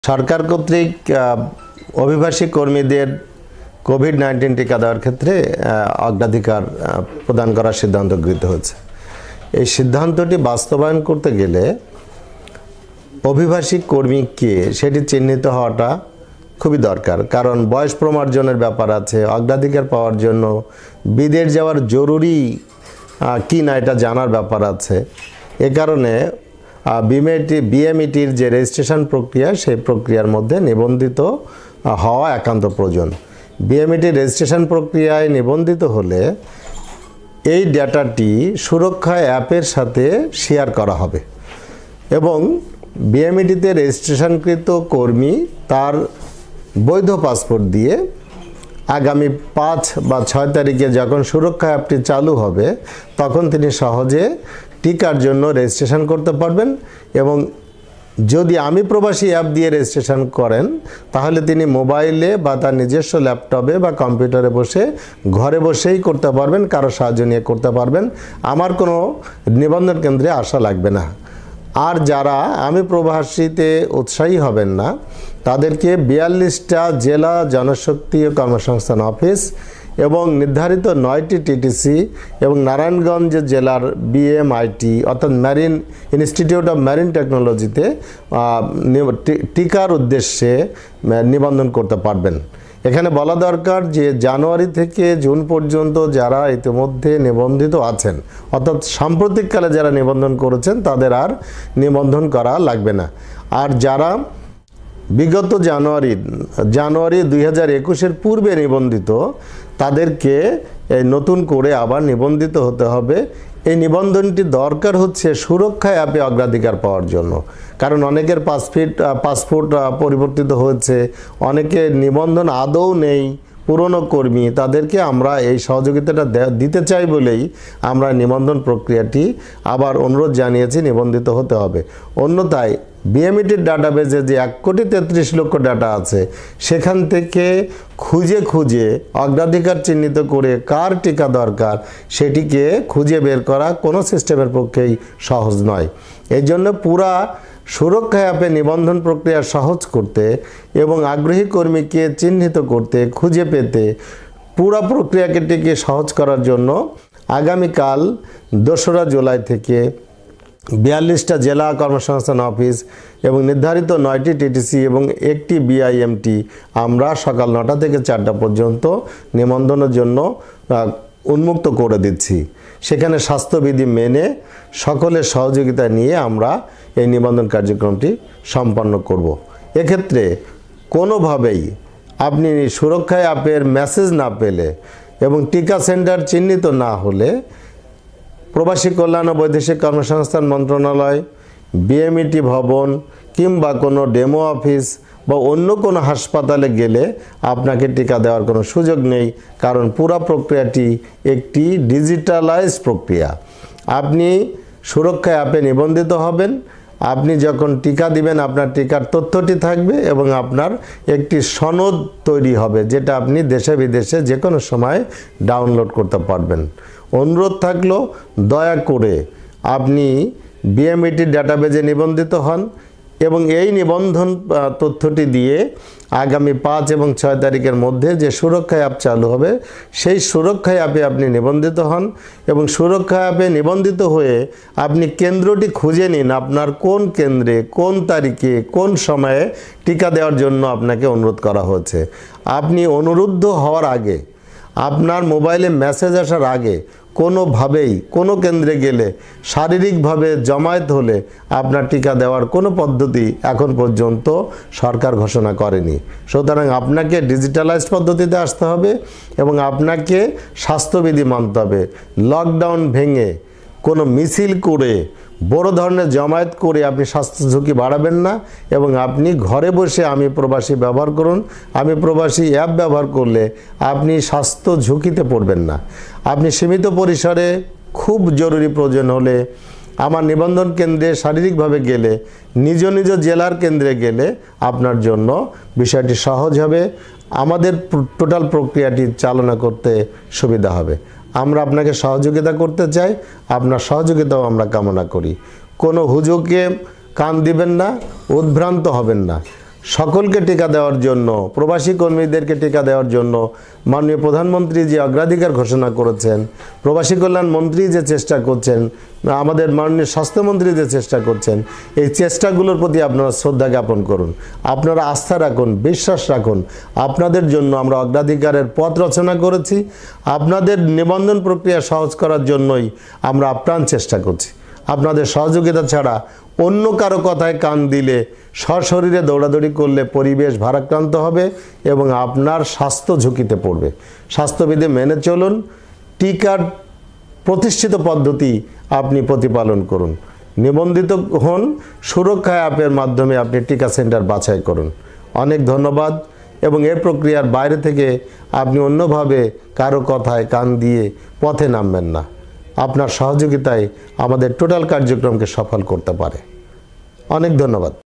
সরকার কর্তৃক অভিবাসী কর্মীদের কোভিড-19 টিকা দেওয়ার ক্ষেত্রে অগ্রাধিকার প্রদান করার সিদ্ধান্ত গৃহীত হয়েছে। এই সিদ্ধান্তটি বাস্তবায়ন করতে গেলে অভিবাসী কর্মী কে সেটি চিহ্নিত হওয়াটা খুবই দরকার, কারণ বয়স প্রমার্জনের ব্যাপার আছে। অগ্রাধিকার পাওয়ার জন্য বিদেশ যাওয়ার জরুরি কি না এটা জানার ব্যাপার আছে। এ কারণে বিএমইটির যে রেজিস্ট্রেশন প্রক্রিয়া সেই প্রক্রিয়ার মধ্যে নিবন্ধিত হওয়া একান্ত প্রয়োজন। বিএমইটির রেজিস্ট্রেশন প্রক্রিয়ায় নিবন্ধিত হলে এই ডেটাটি সুরক্ষা অ্যাপের সাথে শেয়ার করা হবে এবং বিএমইটিতে রেজিস্ট্রেশনকৃত কর্মী তার বৈধ পাসপোর্ট দিয়ে আগামী 5 বা 6 তারিখে যখন সুরক্ষা অ্যাপটি চালু হবে তখন তিনি সহজে টিকার জন্য রেজিস্ট্রেশন করতে পারবেন। এবং যদি আমি প্রবাসী অ্যাপ দিয়ে রেজিস্ট্রেশন করেন তাহলে তিনি মোবাইলে বা তার নিজস্ব ল্যাপটপে বা কম্পিউটারে বসে ঘরে বসেই করতে পারবেন, কারো সাহায্য নিয়ে করতে পারবেন। আমার কোনো নিবন্ধন কেন্দ্রে আসা লাগবে না। আর যারা আমি প্রবাসীতে উৎসাহী হবেন না তাদেরকে 42টা জেলা জনশক্তি ও কর্মসংস্থান অফিস এবং নির্ধারিত 9টি টিটিসি এবং নারায়ণগঞ্জ জেলার বিএমআইটি অর্থাৎ মেরিন ইনস্টিটিউট অফ মেরিন টেকনোলজিতে টিকার উদ্দেশ্যে নিবন্ধন করতে পারবেন। এখানে বলা দরকার যে জানুয়ারি থেকে জুন পর্যন্ত যারা ইতিমধ্যে নিবন্ধিত আছেন অর্থাৎ সাম্প্রতিককালে যারা নিবন্ধন করেছেন তাদের আর নিবন্ধন করা লাগবে না। আর যারা বিগত জানুয়ারি 2021-এর পূর্বে নিবন্ধিত তাদেরকে নতুন করে আবার নিবন্ধিত হতে হবে। এই নিবন্ধনটি দরকার হচ্ছে সুরক্ষা অ্যাপে অগ্রাধিকার পাওয়ার জন্য, কারণ অনেকের পাসপোর্ট পরিবর্তিত হয়েছে, অনেকের নিবন্ধন আদৌ নেই, পুরনো কর্মী, তাদেরকে আমরা এই সহযোগিতাটা দিতে চাই বলেই আমরা নিবন্ধন প্রক্রিয়াটি আবার অনুরোধ জানিয়েছি নিবন্ধিত হতে হবে। অন্যথায় বিএমইটির ডাটাবেজে যে 1,33,00,000 ডাটা আছে সেখান থেকে খুঁজে অগ্রাধিকার চিহ্নিত করে কার টিকা দরকার সেটিকে খুঁজে বের করা কোনো সিস্টেমের পক্ষেই সহজ নয়। এই জন্য পুরা সুরক্ষা অ্যাপে নিবন্ধন প্রক্রিয়া সহজ করতে এবং আগ্রহী কর্মীকে চিহ্নিত করতে খুঁজে পেতে পুরা প্রক্রিয়াটিকে সহজ করার জন্য আগামীকাল 2রা জুলাই থেকে 42টা জেলা কর্মসংস্থান অফিস এবং নির্ধারিত 9টি টিটিসি এবং 1টি বিআইএমটি আমরা সকাল 9টা থেকে 4টা পর্যন্ত নিবন্ধনের জন্য উন্মুক্ত করে দিচ্ছি। সেখানে স্বাস্থ্যবিধি মেনে সকলের সহযোগিতা নিয়ে আমরা এই নিবন্ধন কার্যক্রমটি সম্পন্ন করব। এক্ষেত্রে কোনোভাবেই আপনি সুরক্ষা অ্যাপের মেসেজ না পেলে এবং টিকা সেন্টার চিহ্নিত না হলে প্রবাসী কল্যাণ ও বৈদেশিক কর্মসংস্থান মন্ত্রণালয়, বিএমইটি ভবন কিংবা কোনো ডেমো অফিস বা অন্য কোনো হাসপাতালে গেলে আপনাকে টিকা দেওয়ার কোনো সুযোগ নেই, কারণ পুরো প্রক্রিয়াটি একটি ডিজিটালাইজড প্রক্রিয়া। আপনি সুরক্ষা অ্যাপে নিবন্ধিত হবেন, আপনি যখন টিকা দিবেন আপনার টিকার তথ্যটি থাকবে এবং আপনার একটি সনদ তৈরি হবে যেটা আপনি দেশে বিদেশে যে কোনো সময় ডাউনলোড করতে পারবেন। অনুরোধ থাকলো দয়া করে আপনি বিএমইটির ডাটাবেজে নিবন্ধিত হন এবং এই নিবন্ধন তথ্যটি দিয়ে আগামী 5 এবং 6 তারিখের মধ্যে যে সুরক্ষা অ্যাপ চালু হবে সেই সুরক্ষা অ্যাপে আপনি নিবন্ধিত হন এবং সুরক্ষা অ্যাপে নিবন্ধিত হয়ে আপনি কেন্দ্রটি খুঁজে নিন আপনার কোন কেন্দ্রে কোন তারিখে কোন সময়ে টিকা দেওয়ার জন্য আপনাকে অনুরোধ করা হয়েছে। আপনি অনুরুদ্ধ হওয়ার আগে আপনার মোবাইলে মেসেজ আসার আগে কোনোভাবেই কোনো কেন্দ্রে গেলে শারীরিকভাবে জমায়েত হলে আপনার টিকা দেওয়ার কোনো পদ্ধতি এখন পর্যন্ত সরকার ঘোষণা করেনি। সুতরাং আপনাকে ডিজিটালাইজড পদ্ধতিতে আসতে হবে এবং আপনাকে স্বাস্থ্যবিধি মানতে হবে। লকডাউন ভেঙে কোনো মিছিল করে বড় ধরনের জমায়েত করে আপনি স্বাস্থ্য ঝুঁকি বাড়াবেন না এবং আপনি ঘরে বসে আমি প্রবাসী ব্যবহার করুন। আমি প্রবাসী অ্যাপ ব্যবহার করলে আপনি স্বাস্থ্য ঝুঁকিতে পড়বেন না। আপনি সীমিত পরিসরে খুব জরুরি প্রয়োজন হলে আমার নিবন্ধন কেন্দ্রে শারীরিকভাবে গেলে নিজ জেলার কেন্দ্রে গেলে আপনার জন্য বিষয়টি সহজ হবে, আমাদের টোটাল প্রক্রিয়াটি চালনা করতে সুবিধা হবে। আমরা আপনাকে সহযোগিতা করতে চাই, আপনার সহযোগিতাও আমরা কামনা করি। কোনো হুজুগকে কান দিবেন না, উদ্ভ্রান্ত হবেন না। সকলকে টিকা দেওয়ার জন্য, প্রবাসী কর্মীদেরকে টিকা দেওয়ার জন্য মাননীয় প্রধানমন্ত্রী যে অগ্রাধিকার ঘোষণা করেছেন, প্রবাসী কল্যাণ মন্ত্রী যে চেষ্টা করছেন, আমাদের মাননীয় স্বাস্থ্যমন্ত্রী যে চেষ্টা করছেন, এই চেষ্টাগুলোর প্রতি আপনারা শ্রদ্ধা জ্ঞাপন করুন। আপনারা আস্থা রাখুন, বিশ্বাস রাখুন। আপনাদের জন্য আমরা অগ্রাধিকারের পথ রচনা করেছি। আপনাদের নিবন্ধন প্রক্রিয়া সহজ করার জন্যই আমরা আপ্রাণ চেষ্টা করছি। আপনাদের সহযোগিতা ছাড়া অন্য কারো কথায় কান দিলে, সশরীরে দৌড়াদৌড়ি করলে পরিবেশ ভারাক্রান্ত হবে এবং আপনার স্বাস্থ্য ঝুঁকিতে পড়বে। স্বাস্থ্যবিধি মেনে চলুন, টিকার প্রতিষ্ঠিত পদ্ধতি আপনি প্রতিপালন করুন, নিবন্ধিত হন, সুরক্ষা অ্যাপের মাধ্যমে আপনি টিকা সেন্টার বাছাই করুন। অনেক ধন্যবাদ। এবং এই প্রক্রিয়ার বাইরে থেকে আপনি অন্যভাবে কারো কথায় কান দিয়ে পথে নামবেন না। আপনার সহযোগিতায় আমাদের টোটাল কার্যক্রমকে সফল করতে পারে। অনেক ধন্যবাদ।